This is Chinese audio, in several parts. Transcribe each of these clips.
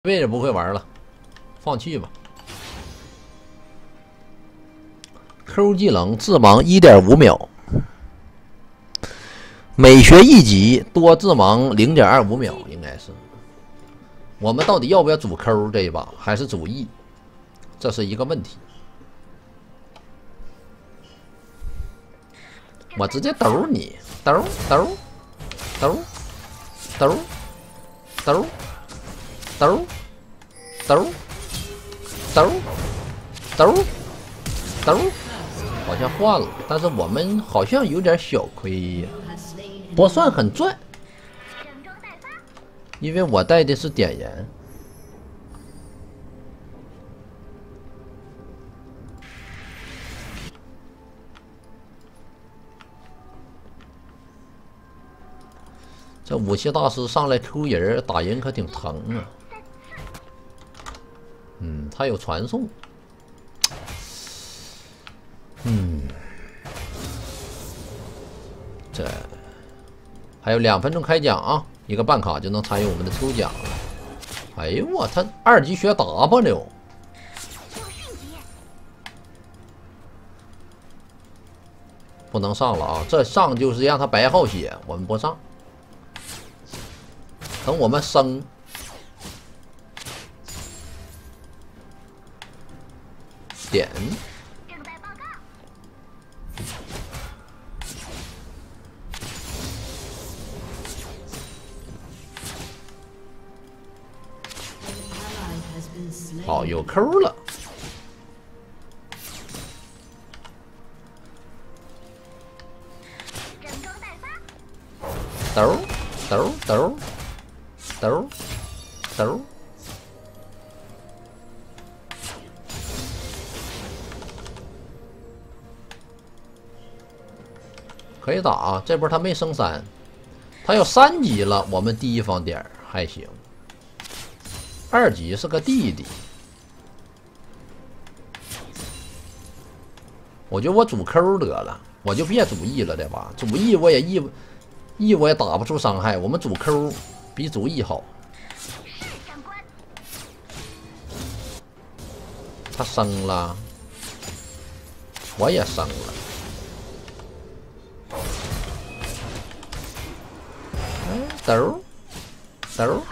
位也不会玩了，放弃吧。Q 技能致盲 1.5秒，每学一级多致盲0.25秒，应该是。我们到底要不要主 Q 这一把，还是主 E？ 这是一个问题。我直接兜你，兜兜兜兜兜兜兜兜兜兜，好像换了，但是我们好像有点小亏呀，不算很赚，因为我带的是点燃。这武器大师上来 Q 人打人可挺疼啊。他有传送。这还有2分钟开奖啊，一个办卡就能参与我们的抽奖了。哎呦我，他2级学 W， 不能上了啊！这上就是让他白耗血，我们不上。等我们升，点。好，有 Q 了。兜兜兜兜兜，可以打啊！这波他没升3，他要3级了，我们提防点还行。2级是个弟弟，我觉得我主 Q 得了，我就别主 E 了，对吧？主 E 我也 E 我也打不出伤害，我们主 Q 比主 E 好。他升了，我也升了。兜兜，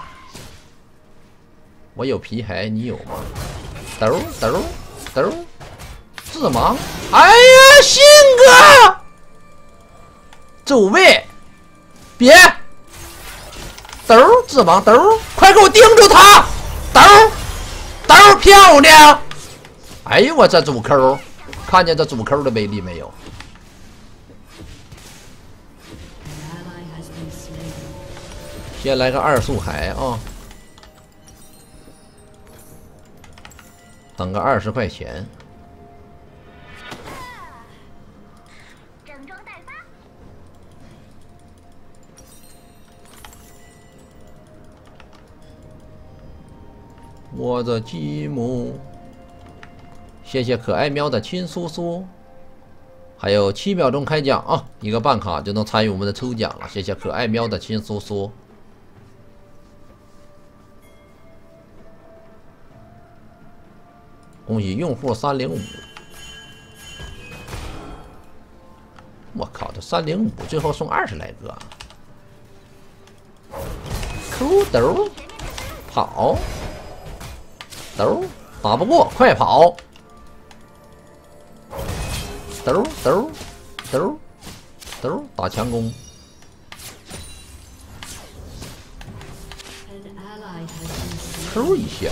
我有皮骸，你有吗？兜兜兜，致盲！哎呀，信哥，走位，别兜致盲兜，快给我盯住他！兜兜漂亮！哎呦我这主 Q， 看见这主 Q 的威力没有？先来个2速骸啊！等个20块钱。整装待发。我的积木，谢谢可爱喵的亲叔叔。还有7秒钟开奖啊！一个办卡就能参与我们的抽奖了，谢谢可爱喵的亲叔叔。恭喜用户305！我靠，这305最后送20来个。Q 兜跑，兜打不过，快跑！兜兜兜兜打强攻。Q 一下。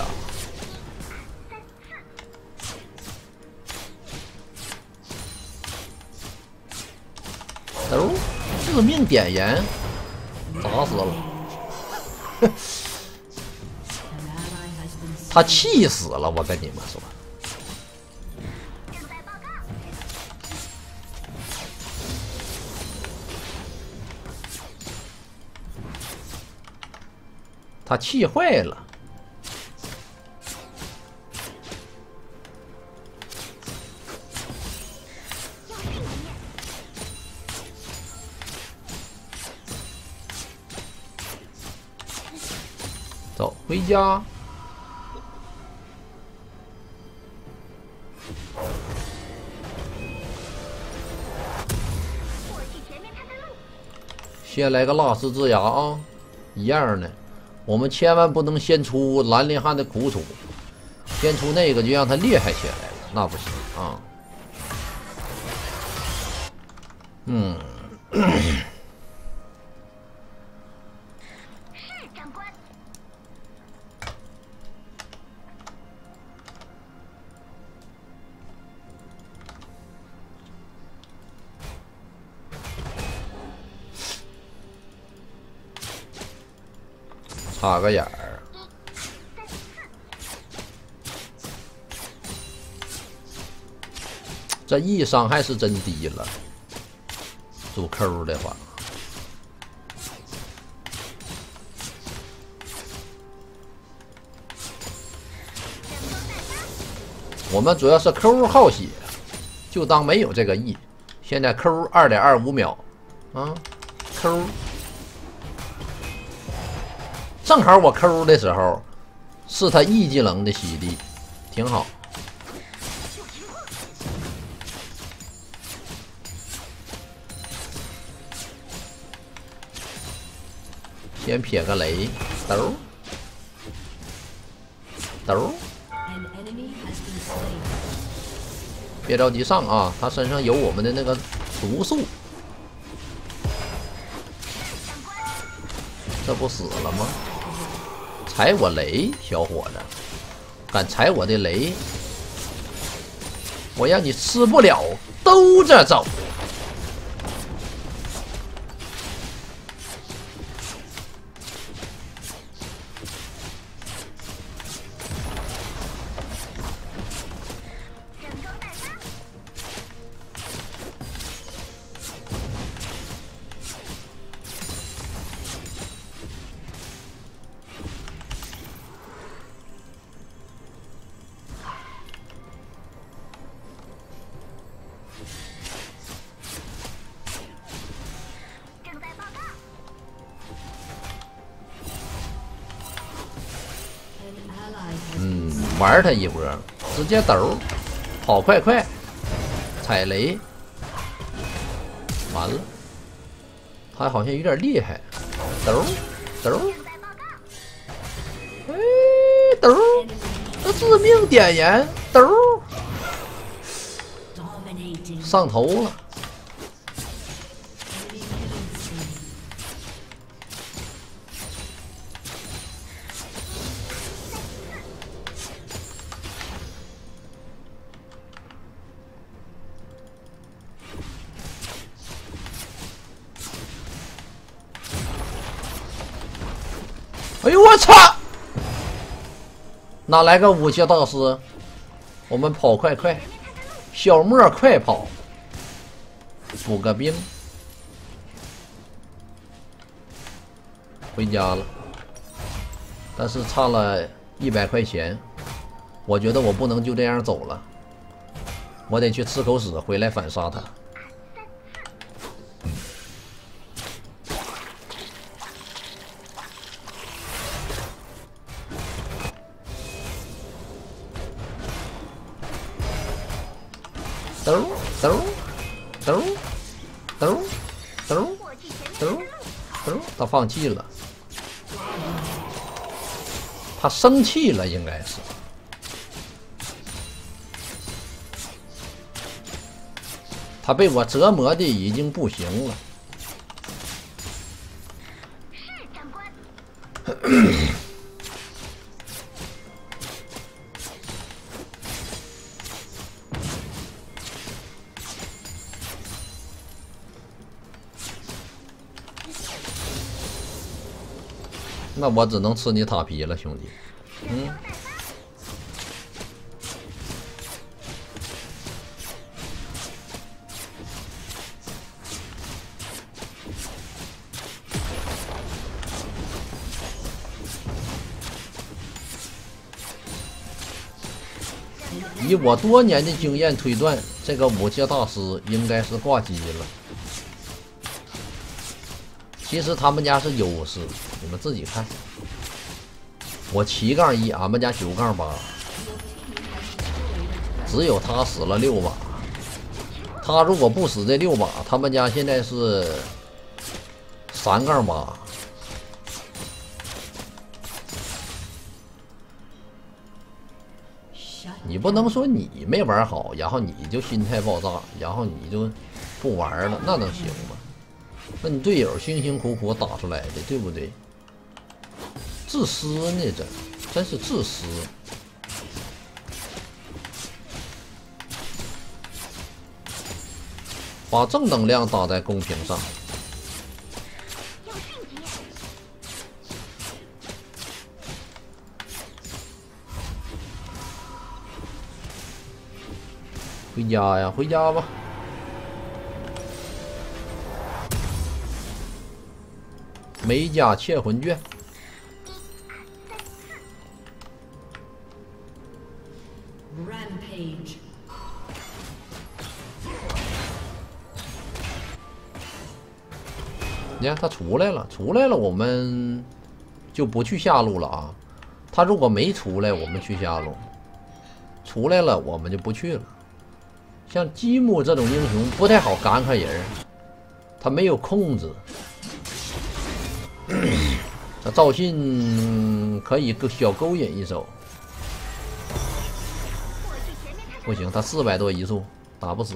兜致命点燃，砸死了！他气死了，我跟你们说。他气坏了。走，回家。 先来个蜡石之牙啊，一样的。我们千万不能先出兰陵汉的苦楚，先出那个就让他厉害起来了，那不行啊。 是长官。 插个眼儿，这1伤害是真低了。主抠的话，我们主要是抠耗血，就当没有这个 E。现在抠2.25秒啊，抠。正好我抠的时候是他 E 技能的洗涤，挺好。先撇个雷，兜兜，别着急上啊，他身上有我们的那个毒素，这不死了吗？踩我雷，小伙子，敢踩我的雷，我让你吃不了兜着走。玩他一波，直接抖，跑快快，踩雷，完了，他好像有点厉害，抖抖，哎抖，这致命点燃，抖，上头了。哎呦我操！哪来个武器大师？我们跑快快，小莫快跑，补个兵，回家了。但是差了100块钱，我觉得我不能就这样走了，我得去吃口屎，回来反杀他。兜兜兜兜兜兜兜，他放弃了，他生气了，应该是。他被我折磨的已经不行了。 是长官。 那我只能吃你塔皮了，兄弟。以我多年的经验推断，这个武器大师应该是挂机了。其实他们家是优势，你们自己看。我7-1，俺们家9-8，只有他死了6把。他如果不死这6把，他们家现在是 3杠8。你不能说你没玩好，然后你就心态爆炸，然后你就不玩了，那能行吗？那你队友辛辛苦苦打出来的，对不对？自私呢，真是自私。把正能量打在公屏上。回家呀，回家吧。美甲窃魂卷。你看他出来了，出来了，我们就不去下路了啊。他如果没出来，我们去下路；出来了，我们就不去了。像基姆这种英雄不太好赶开人，他没有控制。这赵信可以小勾引一手，不行，他400多移速，打不死。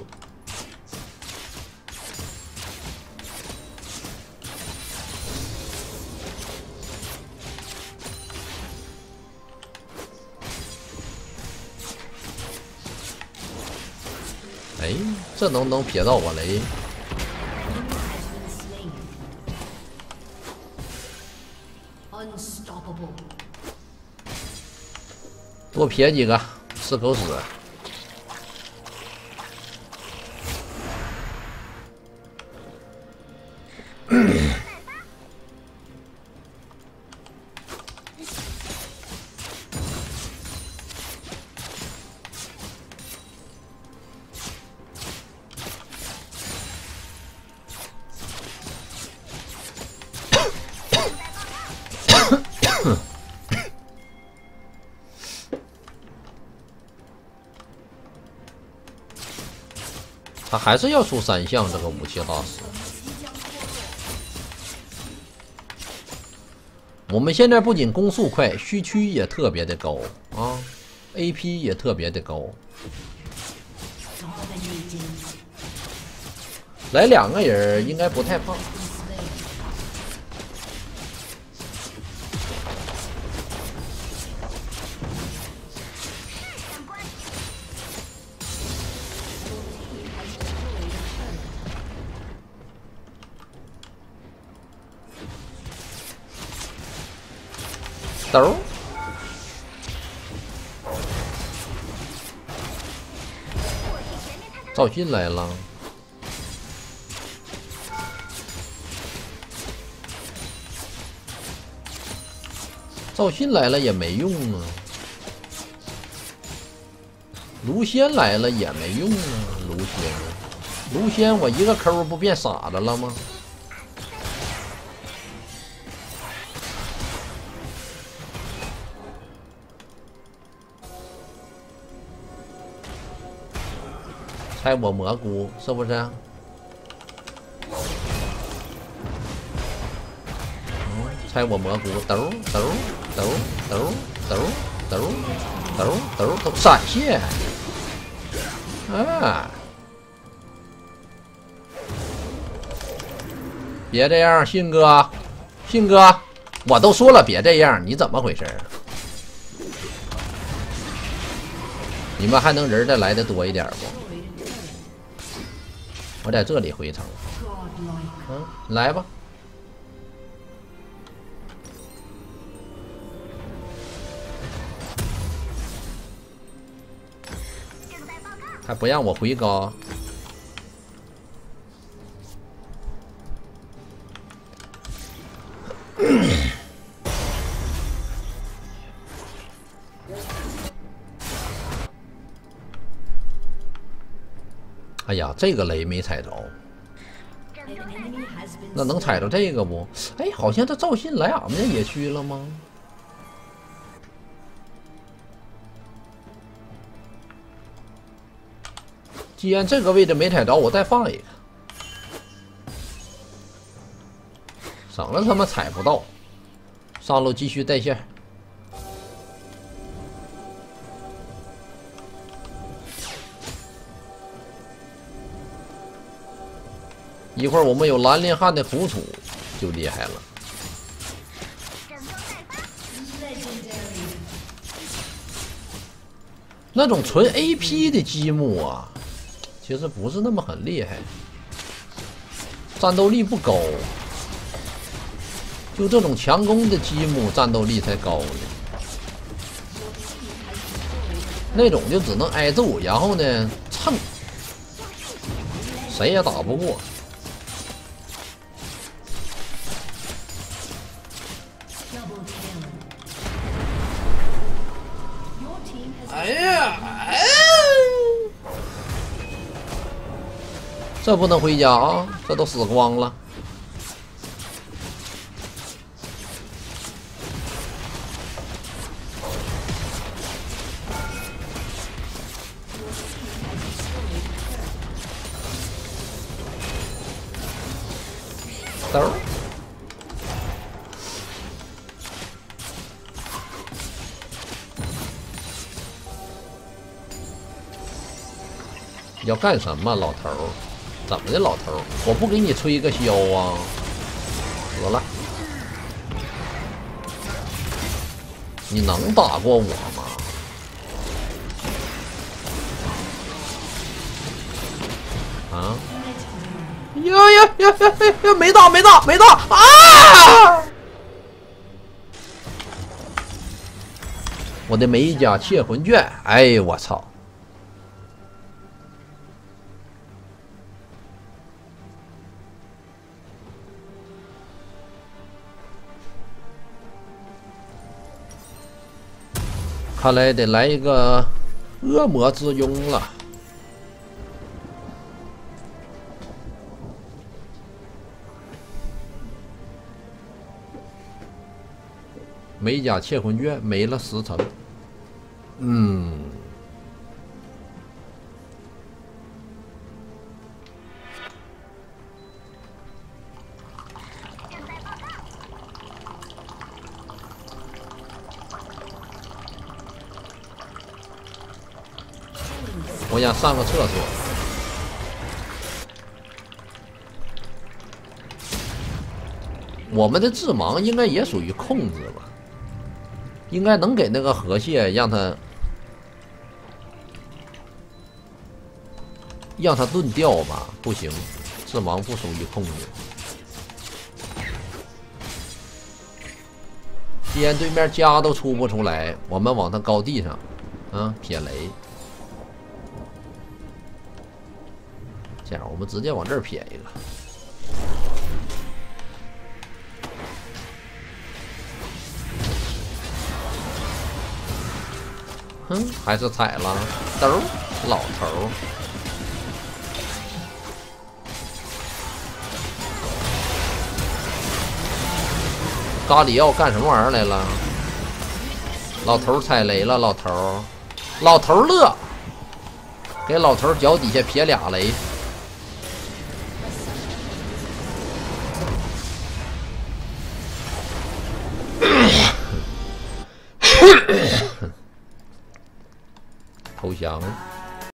哎，这能撇到我雷？多撇几个，吃口屎。他还是要出3项这个武器大师。我们现在不仅攻速快，虚区也特别的高啊 ，AP 也特别的高。来2个人应该不太怕。兜，赵信来了。赵信来了也没用啊，卢仙来了也没用啊，卢仙我一个抠不变傻子了吗？猜我蘑菇是不是？猜我蘑菇，兜闪现，啊！别这样，信哥，我都说了别这样，你怎么回事？你们还能人再来的多一点不？我在这里回城，来吧。还不让我回高？哎呀，这个雷没踩着，那能踩着这个不？哎，好像这赵信来俺们家野区了吗？既然这个位置没踩着，我再放一个。 省了他妈踩不到。上路继续带线。一会儿我们有蓝莲汉的辅助，就厉害了。那种纯 AP 的积木啊，其实不是那么很厉害，战斗力不高。就这种强攻的积木，战斗力才高呢。那种就只能挨揍，然后呢蹭，谁也打不过。哎呀，这不能回家啊！这都死光了。兜。要干什么，老头儿？怎么的，老头儿？我不给你吹个箫啊！得了，你能打过我吗？啊！呀！没到啊！我的美甲窃魂卷，哎呦我操！看来得来一个恶魔之拥了。美甲窃魂卷没了10层，我想上个厕所。我们的致盲应该也属于控制吧？应该能给那个河蟹让他遁掉吧？不行，致盲不属于控制。既然对面家都出不出来，我们往他高地上，撇雷。这样，我们直接往这儿撇一个。还是踩了，兜儿，老头儿。咖喱要干什么玩意儿来了？老头儿踩雷了，老头儿，老头儿乐，给老头儿脚底下撇俩雷。投降。